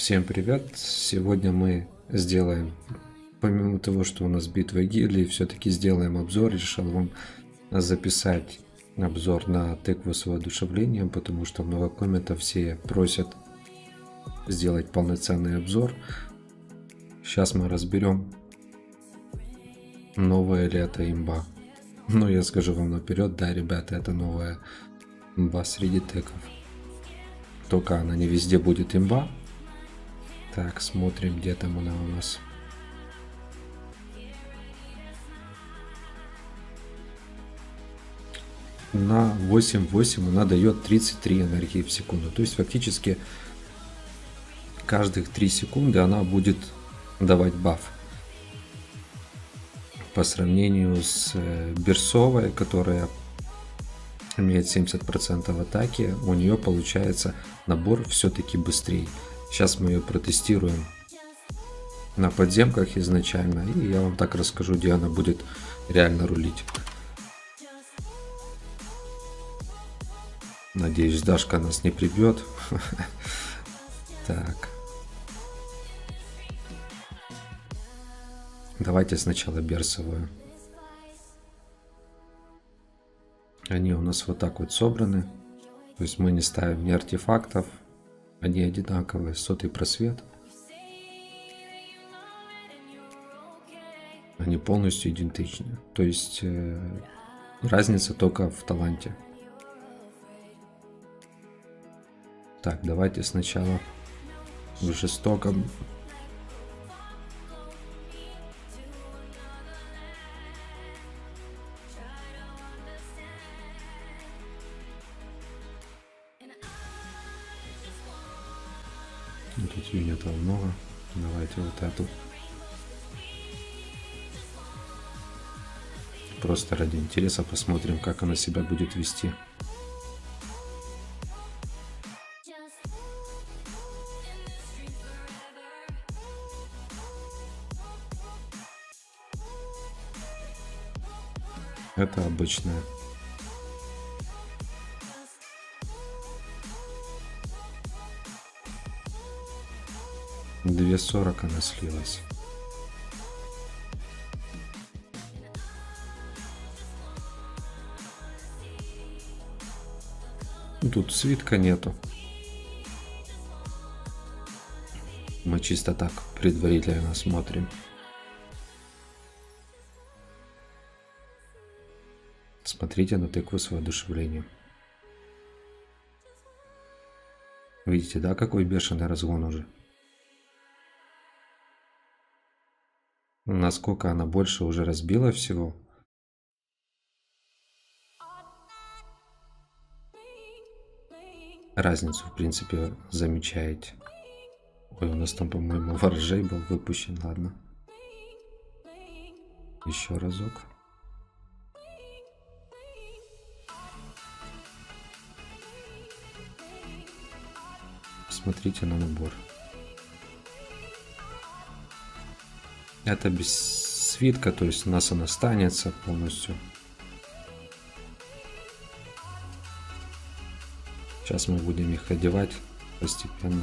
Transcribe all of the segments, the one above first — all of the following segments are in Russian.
Всем привет! Сегодня мы сделаем, помимо того, что у нас битва гильдии, все-таки сделаем обзор. Решил вам записать обзор на тыкву с воодушевлением, потому что много комментов все просят сделать полноценный обзор. Сейчас мы разберем, новая ли это имба. Но я скажу вам наперед, да, ребята, это новая имба среди тыков. Только она не везде будет имба. Так, смотрим, где там она у нас. На 8.8 она дает 33 энергии в секунду. То есть фактически каждых 3 секунды она будет давать баф. По сравнению с Берсовой, которая имеет 70% атаки, у нее получается набор все-таки быстрее. Сейчас мы ее протестируем на подземках изначально, и я вам так расскажу, где она будет реально рулить. Надеюсь, Дашка нас не прибьет. Так. Давайте сначала берсовую. Они у нас вот так вот собраны. То есть мы не ставим ни артефактов. Они одинаковые, сотый просвет. Они полностью идентичны. То есть разница только в таланте. Так, давайте сначала в жестоком. Тут юнитов много. Давайте вот эту. Просто ради интереса посмотрим, как она себя будет вести. Это обычная. В 2.40 она слилась. Тут свитка нету. Мы чисто так предварительно смотрим. Смотрите на тыкву с воодушевлением. Видите, да, какой бешеный разгон уже? Насколько она больше уже разбила всего. Разницу, в принципе, замечаете. Ой, у нас там, по-моему, ворожей был выпущен. Ладно. Еще разок. Смотрите на набор. Это без свитка, то есть у нас она останется полностью. Сейчас мы будем их одевать постепенно.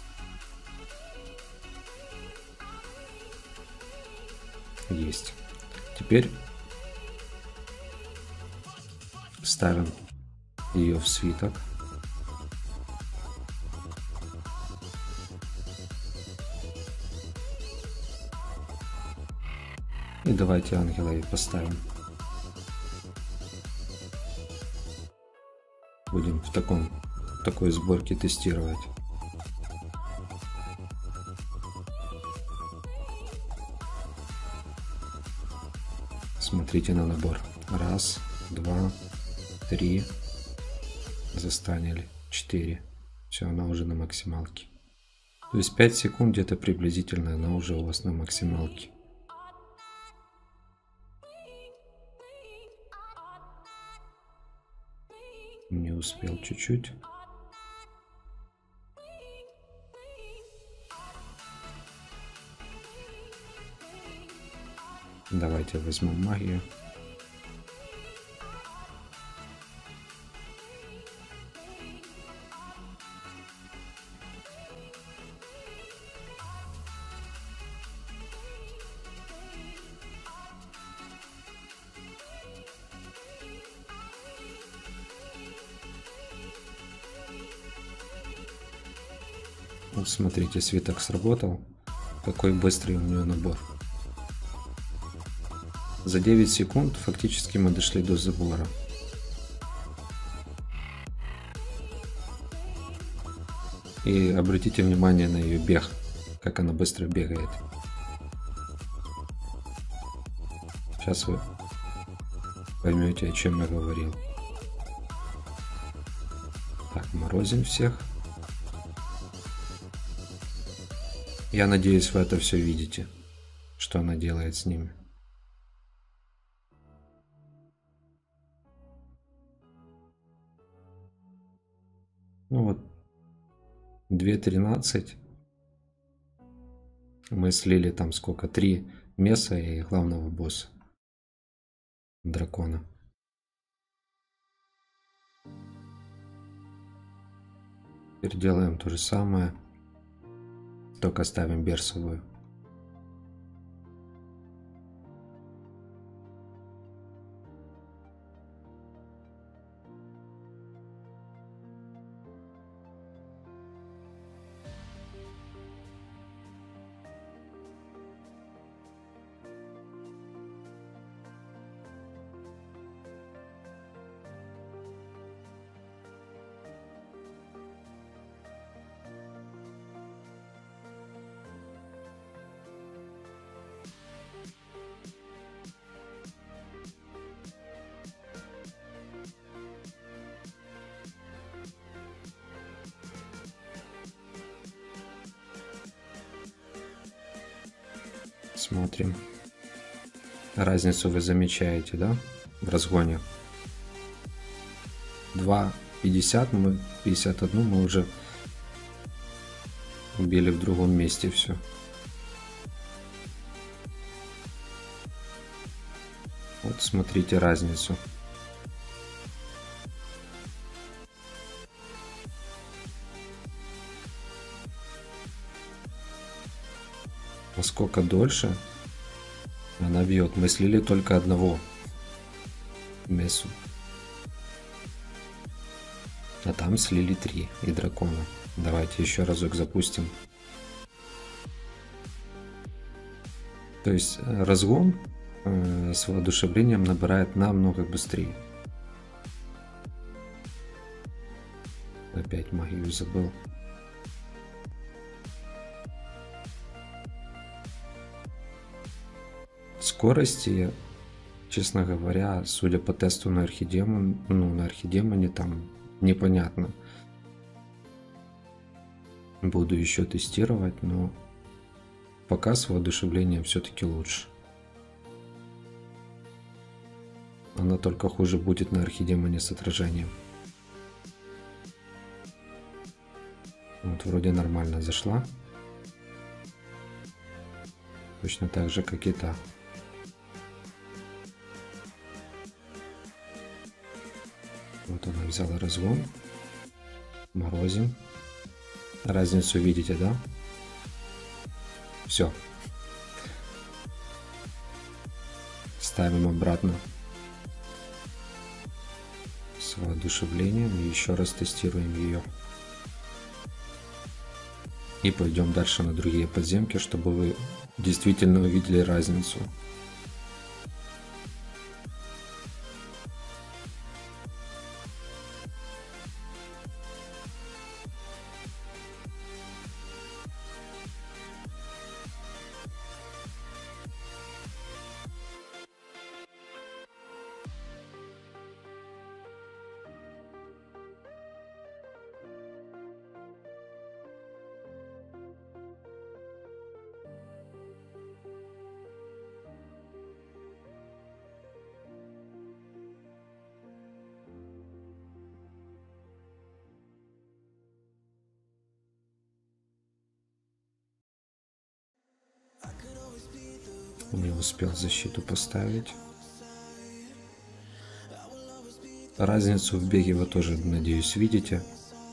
Есть. Теперь ставим ее в свиток. И давайте ангела и поставим. Будем в такой сборке тестировать. Смотрите на набор. Раз, два, три. Застанили. 4. Все, она уже на максималке. То есть 5 секунд где-то приблизительно она уже у вас на максималке. Не успел чуть-чуть. Давайте возьмем магию. Вот смотрите, свиток сработал. Какой быстрый у нее набор. За 9 секунд фактически мы дошли до забора. И обратите внимание на ее бег, как она быстро бегает. Сейчас вы поймете, о чем я говорил. Так, морозим всех. Я надеюсь, вы это все видите, что она делает с ними. Ну вот, 2.13. Мы слили там сколько? 3 меса и главного босса. Дракона. Теперь делаем то же самое, только ставим берсовую. Смотрим. Разницу вы замечаете, да? В разгоне. 2.50 мы, 51 мы уже убили в другом месте все. Вот смотрите разницу. Насколько дольше она бьет. Мы слили только одного мессу. А там слили 3 и дракона. Давайте еще разок запустим. То есть разгон с воодушевлением набирает намного быстрее. Опять магию забыл. Скорости, честно говоря, судя по тесту на архидемоне там непонятно. Буду еще тестировать, но пока с воодушевлением все-таки лучше. Она только хуже будет на архидемоне с отражением. Вот вроде нормально зашла. Точно так же, как и та. Вот она взяла разгон. Морозим. Разницу видите, да? Все. Ставим обратно с воодушевлением и еще раз тестируем ее. И пойдем дальше на другие подземки, чтобы вы действительно увидели разницу. Не успел защиту поставить. Разницу в беге вы тоже, надеюсь, видите.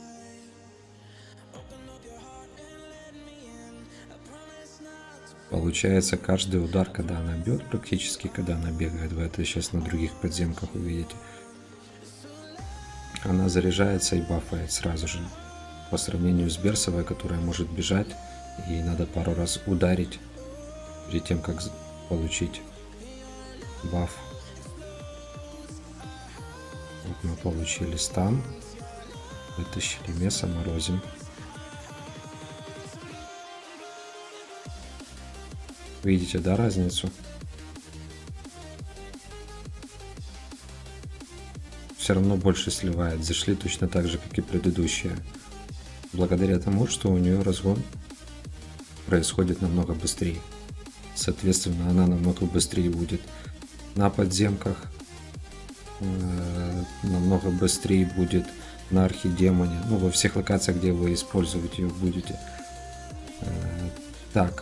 Получается, каждый удар, когда она бьет, практически, когда она бегает, вы это сейчас на других подземках увидите, она заряжается и бафает сразу же. по сравнению с берсовой, которая может бежать, и надо пару раз ударить перед тем, как получить баф. Вот мы получили стан, вытащили меса, морозим. Видите, да, разницу? Все равно больше сливает. Зашли точно так же, как и предыдущие. Благодаря тому, что у нее разгон происходит намного быстрее. Соответственно, она намного быстрее будет на подземках, намного быстрее будет на архидемоне, ну, во всех локациях, где вы использовать ее будете. Так,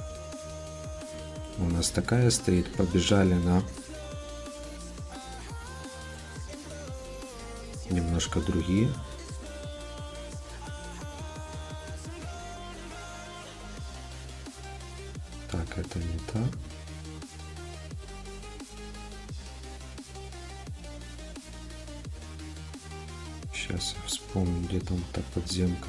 у нас такая стоит, побежали на немножко другие. Так, это не так. Сейчас я вспомню, где там та подземка.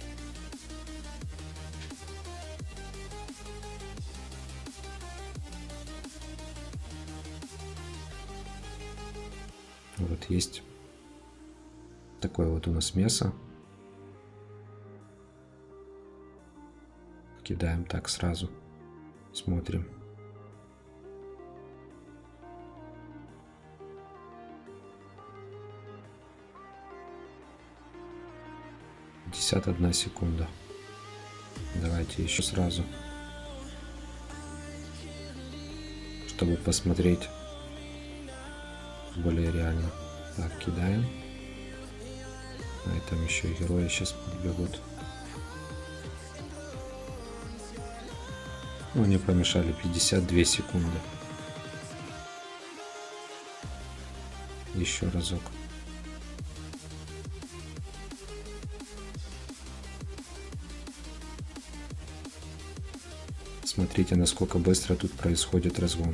Вот есть такое вот у нас мясо. Кидаем так сразу. Смотрим. .51 секунда. Давайте еще сразу, чтобы посмотреть более реально. Так, кидаем. А там еще и герои сейчас подбегут. Ну, не помешали. 52 секунды. Еще разок. Смотрите, насколько быстро тут происходит разгон.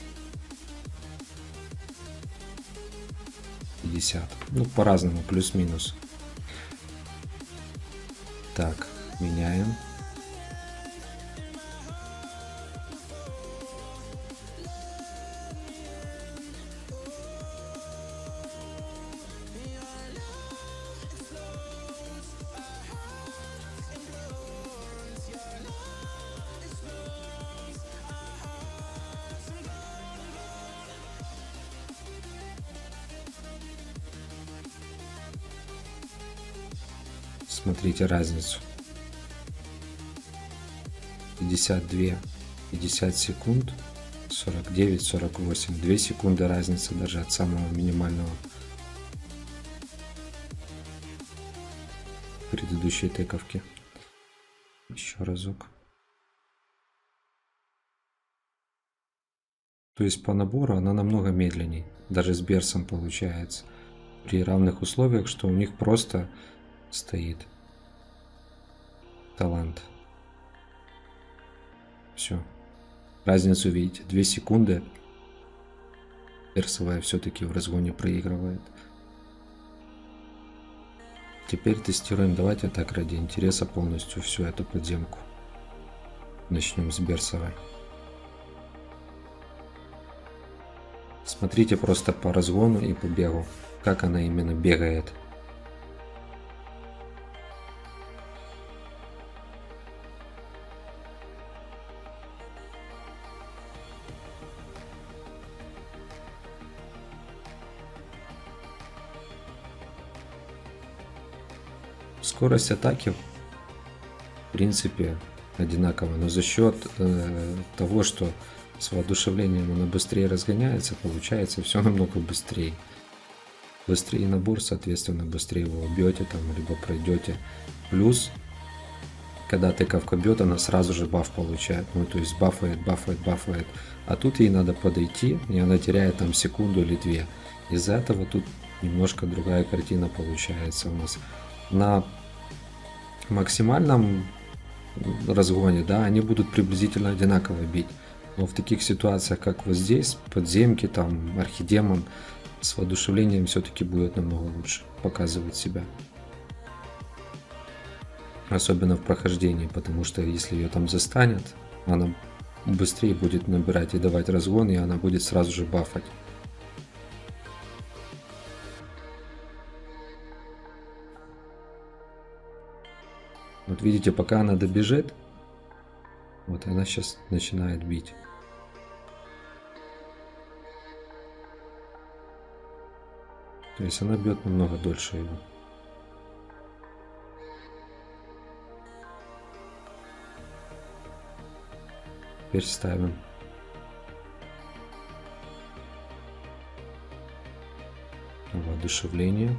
50. Ну, по-разному, плюс-минус. Так, меняем. Смотрите разницу. 52, 50 секунд, 49, 48. 2 секунды разница даже от самого минимального предыдущей тековки. Еще разок. То есть по набору она намного медленнее. Даже с берсом получается. При равных условиях, что у них просто стоит талант. Все. Разницу видите. 2 секунды. Берсовая все-таки в разгоне проигрывает. Теперь тестируем. Давайте так ради интереса полностью всю эту подземку. Начнем с берсовой. Смотрите просто по разгону и по бегу, как она именно бегает. Скорость атаки в принципе одинаковая, но за счет того, что с воодушевлением она быстрее разгоняется, получается все намного быстрее. Быстрее набор, соответственно, быстрее вы убьете там, либо пройдете. Плюс, когда тыковка бьет, она сразу же баф получает. Ну, то есть бафает. А тут ей надо подойти, и она теряет там секунду или две. Из-за этого тут немножко другая картина получается у нас. На максимальном разгоне, да, они будут приблизительно одинаково бить. Но в таких ситуациях, как вот здесь, подземки, там, архидемон, с воодушевлением все-таки будет намного лучше показывать себя. Особенно в прохождении, потому что если ее там застанет, она быстрее будет набирать и давать разгон, и она будет сразу же бафать. Вот видите, пока она добежит, вот она сейчас начинает бить. То есть она бьет намного дольше его. Теперь ставим. Воодушевление.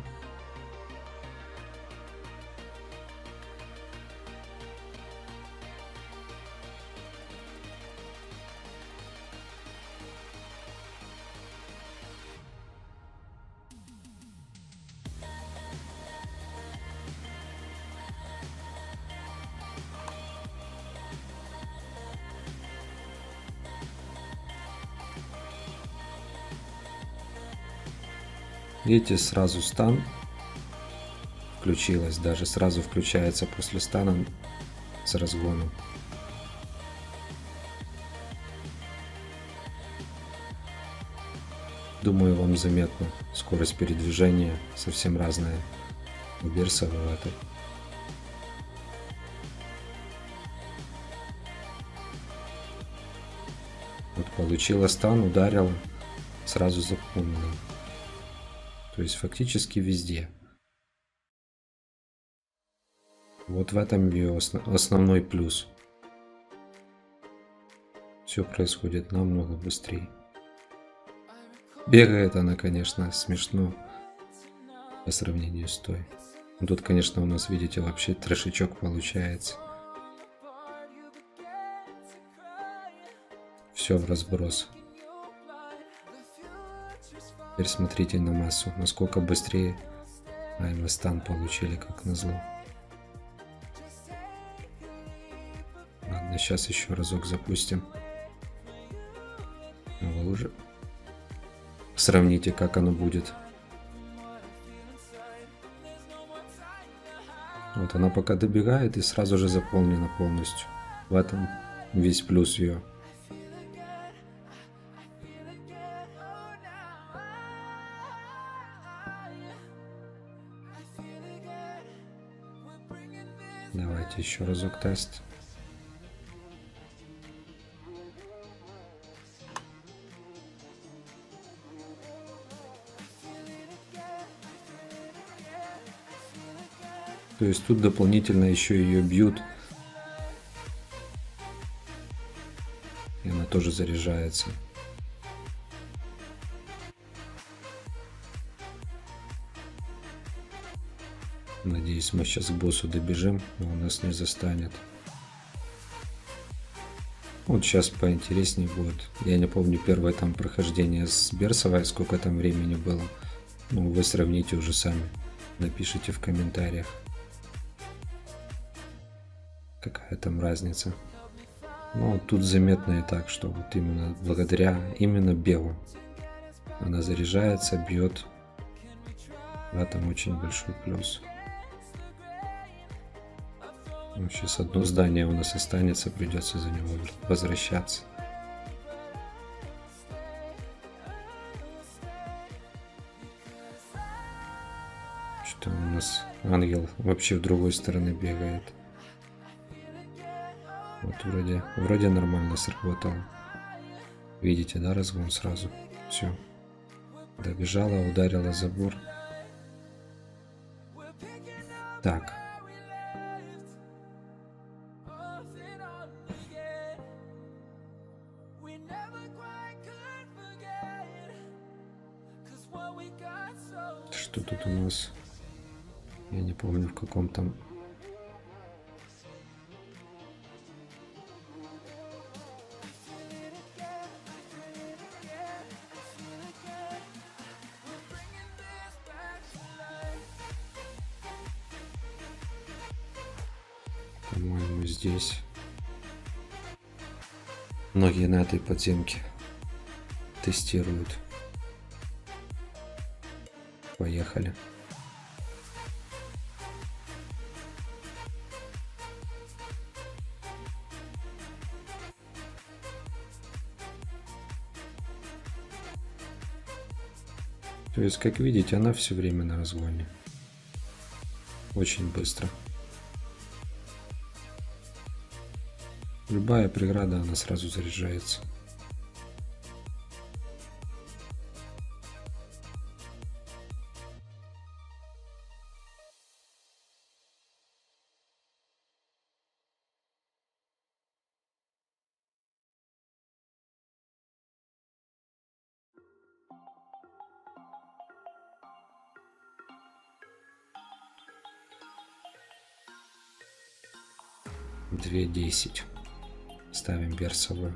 Видите, сразу стан включилась, даже сразу включается после стана с разгоном. Думаю, вам заметно, скорость передвижения совсем разная у берса в этой. Вот получила стан, ударила, сразу запомнила. То есть фактически везде. Вот в этом ее основной плюс. Все происходит намного быстрее. Бегает она, конечно, смешно по сравнению с той. Тут, конечно, у нас, видите, вообще трешечок получается. Все в разброс. Теперь смотрите на массу, насколько быстрее мы стан получили, как назло. Ладно, сейчас еще разок запустим. Вы уже сравните, как оно будет. Вот она пока добегает и сразу же заполнена полностью. В этом весь плюс ее. Давайте еще разок тест. То есть тут дополнительно еще ее бьют. И она тоже заряжается. Надеюсь, мы сейчас к боссу добежим, и он нас не застанет. Вот сейчас поинтереснее будет. Я не помню первое там прохождение с Берсовой, сколько там времени было. Ну, вы сравните уже сами. Напишите в комментариях, какая там разница. Ну, тут заметно и так, что вот именно благодаря бегу она заряжается, бьет. В этом очень большой плюс. Ну, сейчас одно здание у нас останется, придется за него возвращаться. Что у нас ангел вообще в другой стороне бегает. Вот вроде нормально сработало. Видите, да, разгон сразу. Все. Добежала, ударила забор. Так. Что тут у нас? Я не помню, в каком там. По-моему, здесь. Многие на этой подземке тестируют. Поехали. То есть, как видите, она все время на разгоне. Очень быстро. Любая преграда, она сразу заряжается. Две 10. Ставим берсовую.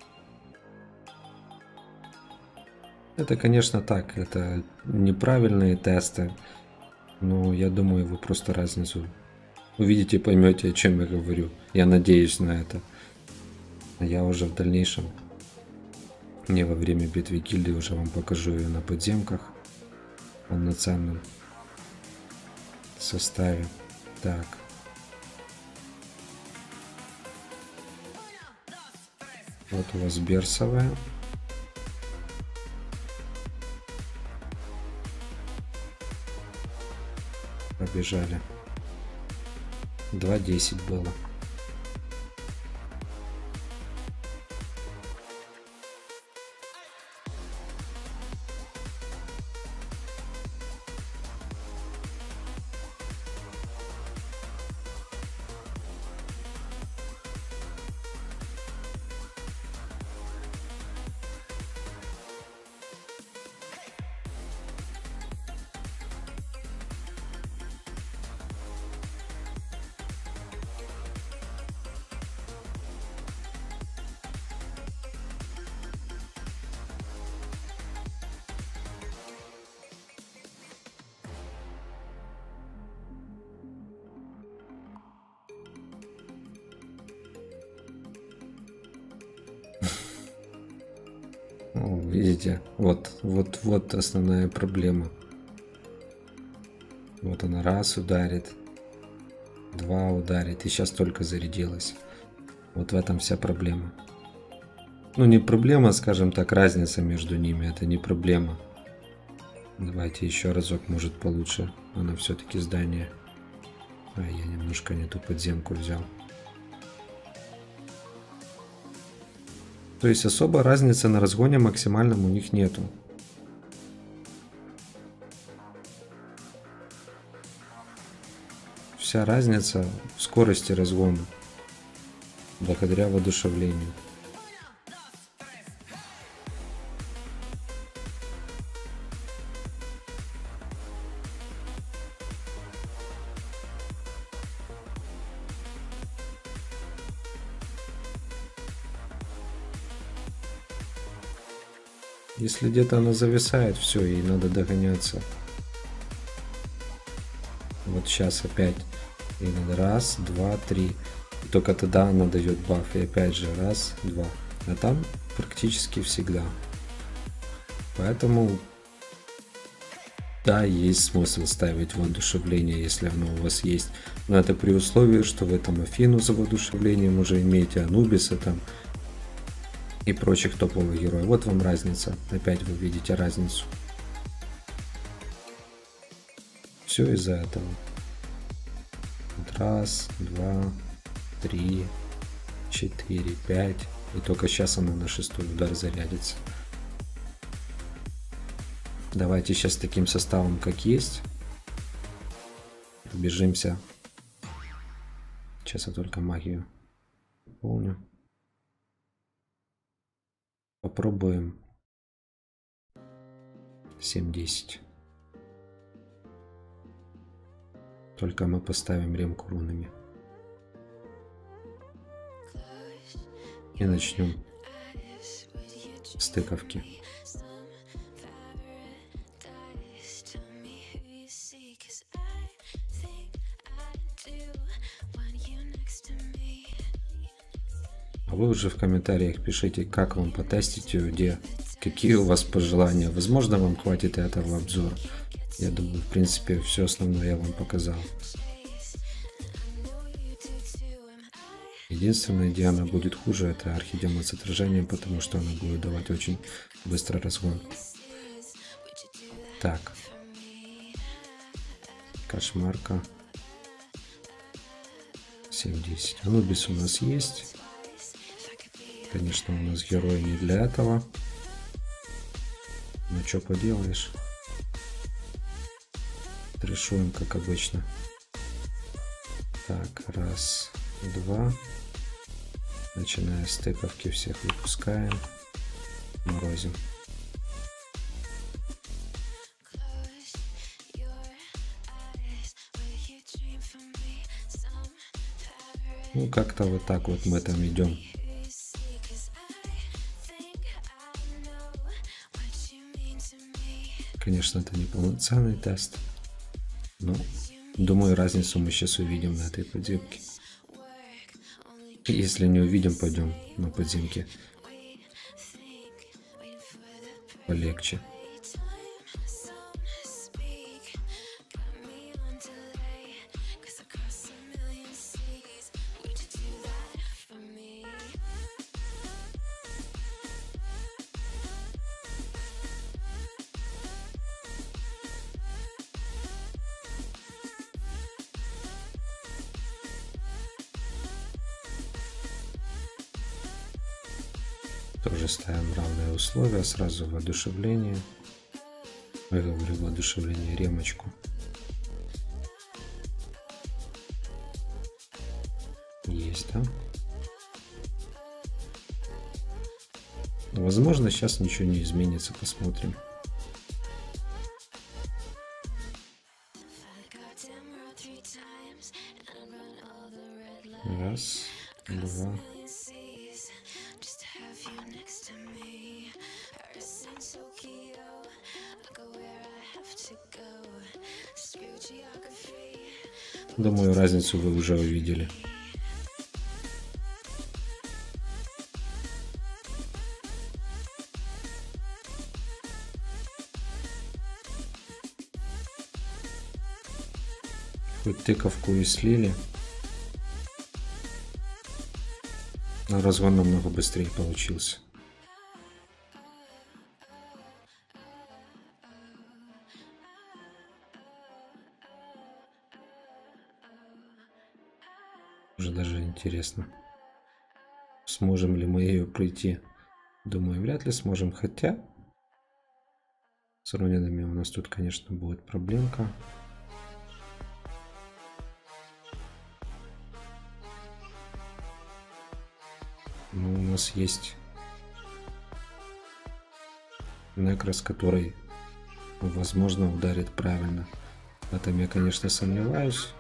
Это, конечно, так, это неправильные тесты, но я думаю, вы просто разницу увидите, поймете, о чем я говорю. Я надеюсь на это. Я уже в дальнейшем, не во время битвы гильдии, уже вам покажу ее на подземках в полноценном составе. Так. Вот у вас берсовая. Побежали. 2:10 было. Видите, вот основная проблема. Вот она раз ударит, два ударит, и сейчас только зарядилась. Вот в этом вся проблема. Ну, не проблема, скажем так, разница между ними, это не проблема. Давайте еще разок, может, получше. Она все-таки здание. А, я немножко не ту подземку взял. То есть особо разницы на разгоне максимальном у них нету. Вся разница в скорости разгона благодаря воодушевлению. Если где-то она зависает, все, ей надо догоняться. Вот сейчас опять. Ей надо раз, два, три. И только тогда она дает баф. И опять же раз, два. А там практически всегда. Поэтому да, есть смысл ставить воодушевление, если оно у вас есть. Но это при условии, что вы там Афину за воодушевлением уже имеете, Анубиса там и прочих топовых героев. Вот вам разница. Опять вы видите разницу. Все из-за этого. Вот раз, два, три, 4, 5. И только сейчас она на 6-й удар зарядится. Давайте сейчас таким составом, как есть, пробежимся. Сейчас я только магию помню. Попробуем 7-10. Только мы поставим ремку рунами. И начнем стыковки. А вы уже в комментариях пишите, как вам потестить ее, где, какие у вас пожелания. Возможно, вам хватит и этого обзора. Я думаю, в принципе, все основное я вам показал. Единственное, где она будет хуже, это орхидема с отражением, потому что она будет давать очень быстрый разгон. Так. Кошмарка. 7-10. Анубис у нас есть. Конечно, у нас герой не для этого. Ну, что поделаешь. Трешуем, как обычно. Так, раз, два. Начиная с тыковки всех выпускаем. Морозим. Ну, как-то вот так вот мы там идем. Конечно, это не полноценный тест. Но, думаю, разницу мы сейчас увидим на этой подземке. Если не увидим, пойдем на подземке полегче. Тоже ставим равные условия, сразу воодушевление. Я говорю воодушевление, ремочку. Есть, да? Возможно, сейчас ничего не изменится, посмотрим. Раз, два. Думаю, разницу вы уже увидели. Хоть тыковку и слили, но разгон намного быстрее получился. Уже даже интересно, сможем ли мы ее пройти. Думаю, вряд ли сможем, хотя с ронинами у нас тут, конечно, будет проблемка. Но у нас есть Некрос, который, возможно, ударит правильно. В этом я, конечно, сомневаюсь.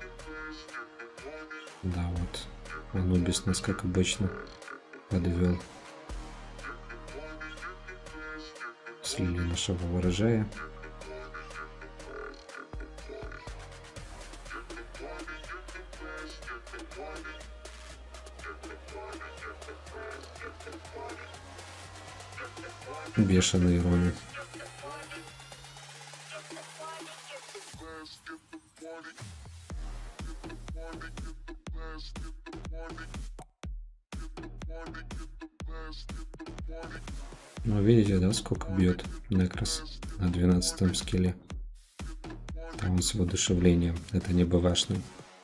Да, вот Анубис нас, как обычно, подвел. Слили нашего ворожая. Бешеный Рони. Ну, видите, да, сколько бьет Некрос на 12-м скилле. Там он с воодушевлением. Это не БВшный.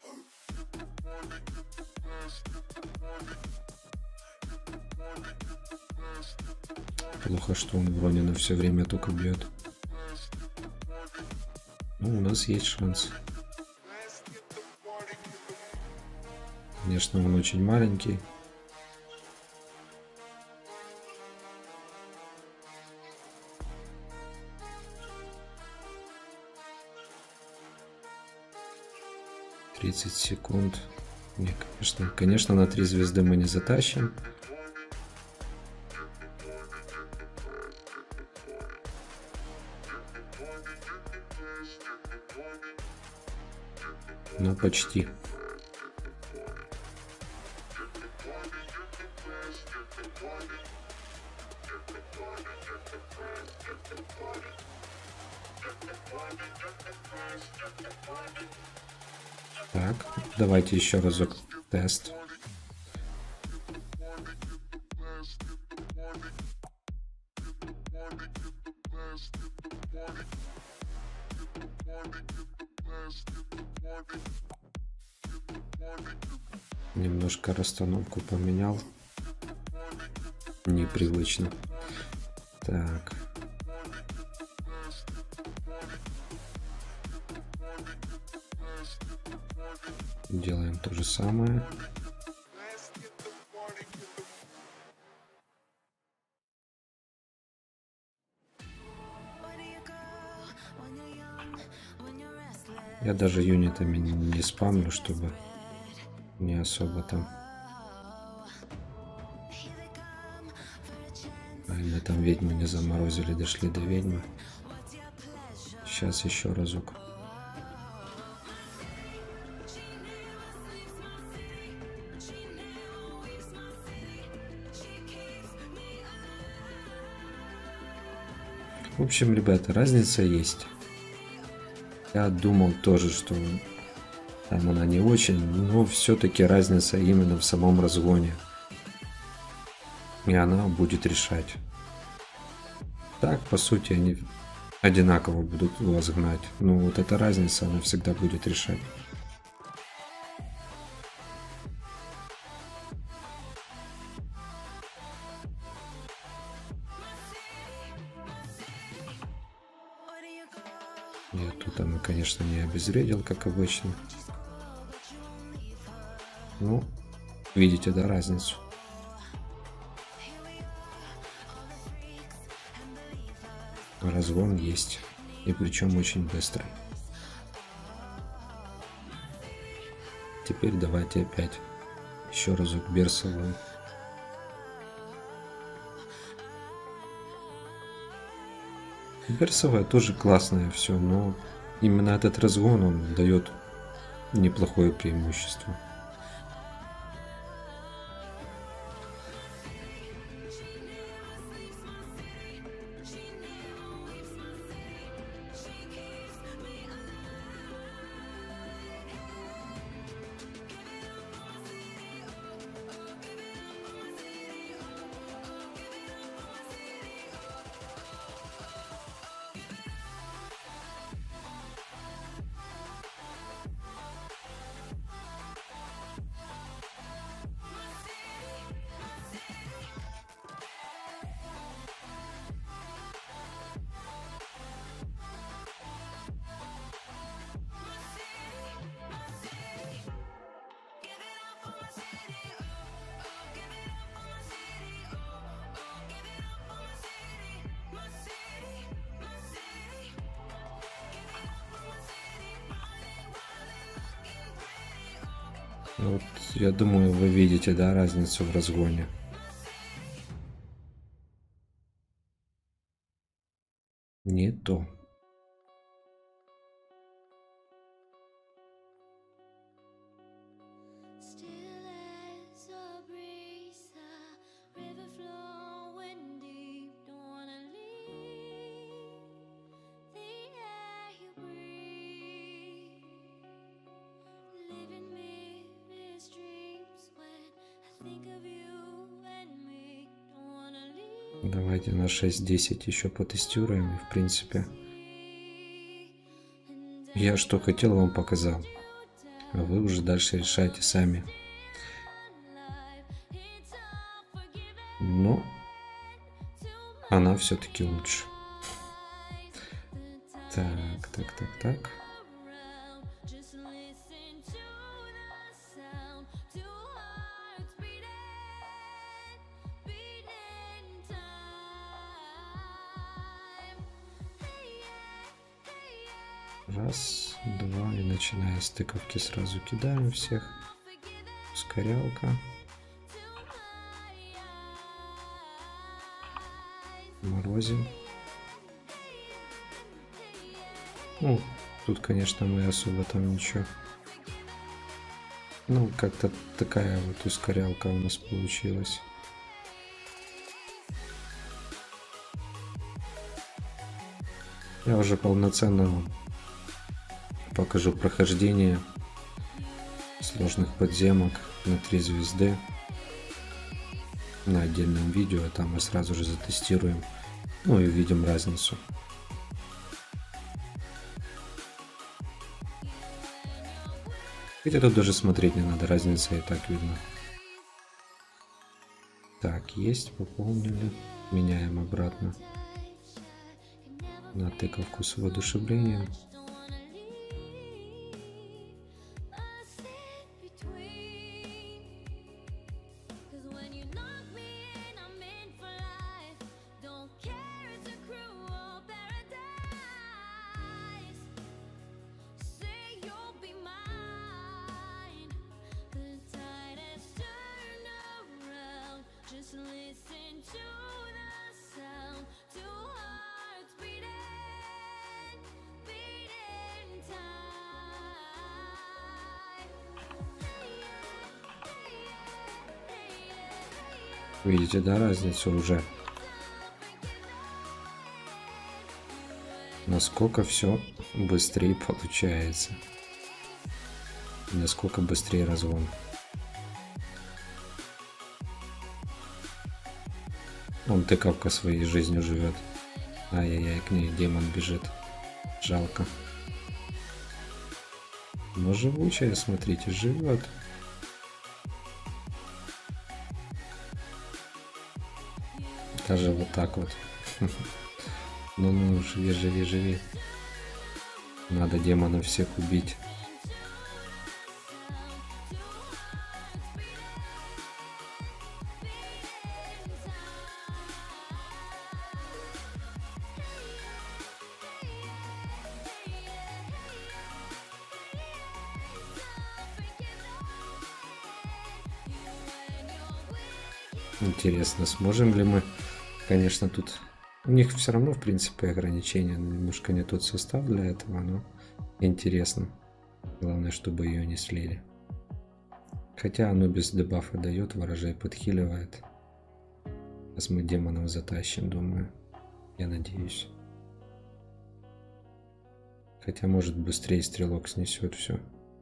Плохо, что он Ронина все время только бьет. Ну, у нас есть шанс. Конечно, он очень маленький. секунд. Не, конечно, на 3 звезды мы не затащим. Ну, почти. Так, давайте еще разок тест. Немножко расстановку поменял. Непривычно. Так. Делаем то же самое. Я даже юнитами не спамлю, чтобы не особо там. Мы там ведьму не заморозили, дошли до ведьмы. Сейчас еще разок. В общем, ребята, разница есть. Я думал тоже, что там она не очень, но все-таки разница именно в самом разгоне. И она будет решать. Так, по сути, они одинаково будут вас гнать. Но вот эта разница, она всегда будет решать. Я тут она, конечно, не обезвредил, как обычно. Ну, видите, да, разницу? Разгон есть. И причем очень быстрый. Теперь давайте опять еще разок берсовую. Берсовая тоже классная все, но именно этот разгон он дает неплохое преимущество. Вот, я думаю, вы видите, да, разницу в разгоне. Не то. Давайте на 6-10 еще потестируем. В принципе, я что хотел, вам показал. А вы уже дальше решайте сами. Но она все-таки лучше. Так. Раз, два, и начиная с тыковки сразу кидаем всех. Ускорялка. Морозим. Ну, тут, конечно, мы особо там ничего. Ну, как-то такая вот ускорялка у нас получилась. Я уже полноценно покажу прохождение сложных подземок на 3 звезды на отдельном видео, а там мы сразу же затестируем, ну и увидим разницу. Хотя тут даже смотреть не надо, разница и так видно. Так, есть, пополнили. Меняем обратно на тыковку с воодушевлением. Видите, да, разницу уже? Насколько все быстрее получается. Насколько быстрее разгон. Он тыковка своей жизнью живет. Ай-яй-яй, к ней демон бежит. Жалко. Но живучая, смотрите, живет. Даже вот так вот. Ну, живи, живи, живи. Надо демонов всех убить. Интересно, сможем ли мы? Конечно, тут у них все равно, в принципе, ограничения. Немножко не тот состав для этого, но интересно. Главное, чтобы ее не слили. Хотя оно без дебафа дает, ворожей подхиливает. Сейчас мы демонов затащим, думаю. Я надеюсь. Хотя, может, быстрее стрелок снесет все.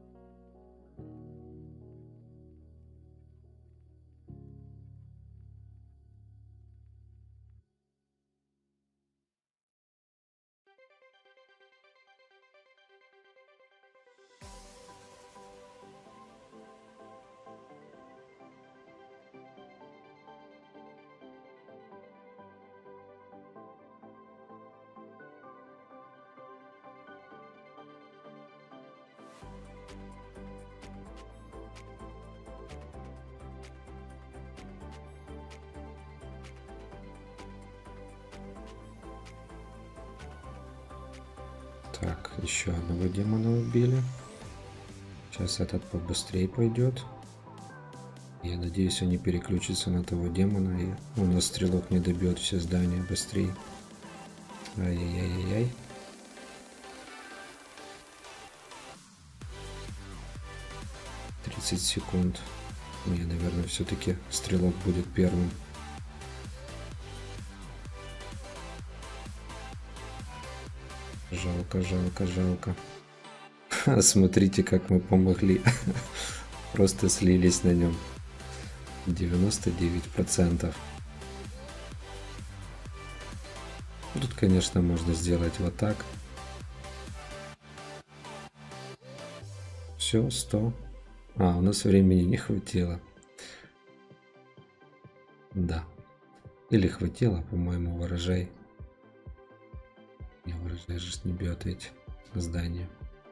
Так, еще одного демона убили. Сейчас этот побыстрее пойдет. Я надеюсь, они переключатся на того демона, и у нас стрелок не добьет все здания быстрее. Ай-яй-яй-яй. Секунд. Не, наверное, все-таки стрелок будет первым. Жалко, жалко, жалко. Смотрите, как мы помогли. Просто слились на нем. 99%. Тут, конечно, можно сделать вот так. Все, 100. А, у нас времени не хватило. Да. Или хватило, по-моему, ворожей. Не, ворожей же не бьет эти здания.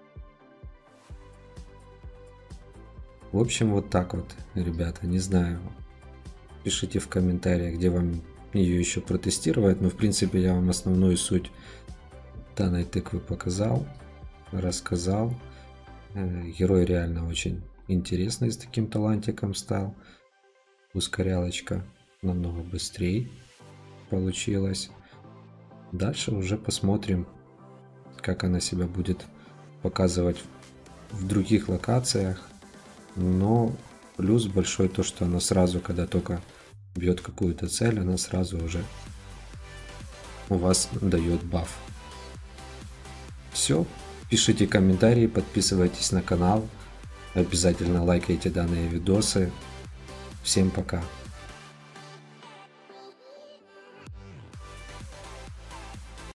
В общем, вот так вот, ребята. Не знаю. Пишите в комментариях, где вам ее еще протестировать. Но, в принципе, я вам основную суть данной тыквы показал, рассказал. Герой реально очень интересный, с таким талантиком стал. Ускорялочка намного быстрее получилась. Дальше уже посмотрим, как она себя будет показывать в других локациях. Но плюс большой то, что она сразу, когда только бьет какую-то цель, она сразу уже у вас дает баф. Все. Пишите комментарии, подписывайтесь на канал. Обязательно лайкайте данные видосы. Всем пока.